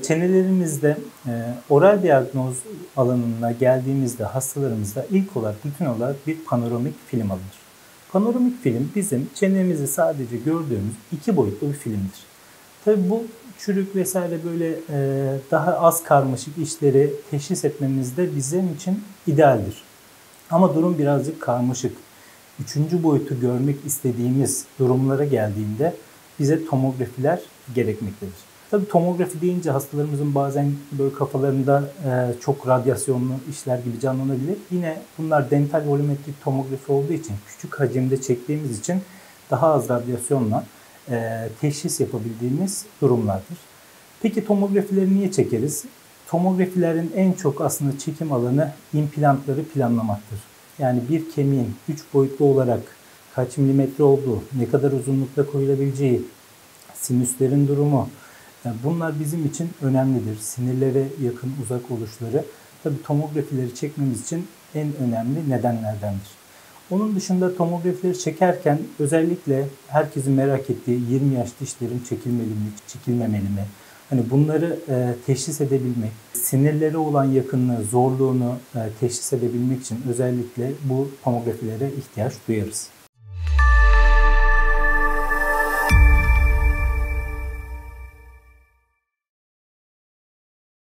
Çenelerimizde oral diyagnoz alanına geldiğimizde hastalarımızda ilk olarak rutin olarak bir panoramik film alınır. Panoramik film bizim çenemizi sadece gördüğümüz iki boyutlu bir filmdir. Tabii bu çürük vesaire böyle daha az karmaşık işleri teşhis etmemizde bizim için idealdir. Ama durum birazcık karmaşık. Üçüncü boyutu görmek istediğimiz durumlara geldiğinde bize tomografiler gerekmektedir. Tabii tomografi deyince hastalarımızın bazen böyle kafalarında çok radyasyonlu işler gibi canlanabilir. Yine bunlar dental volumetrik tomografi olduğu için küçük hacimde çektiğimiz için daha az radyasyonla teşhis yapabildiğimiz durumlardır. Peki tomografileri niye çekeriz? Tomografilerin en çok aslında çekim alanı implantları planlamaktır. Yani bir kemiğin 3 boyutlu olarak kaç milimetre olduğu, ne kadar uzunlukta koyulabileceği, sinüslerin durumu, bunlar bizim için önemlidir. Sinirlere yakın uzak oluşları tabii tomografileri çekmemiz için en önemli nedenlerdendir. Onun dışında tomografileri çekerken özellikle herkesin merak ettiği 20 yaş dişlerim çekilmeli mi, çekilmemeli mi? Hani bunları teşhis edebilmek, sinirlere olan yakınlığı, zorluğunu teşhis edebilmek için özellikle bu tomografilere ihtiyaç duyarız.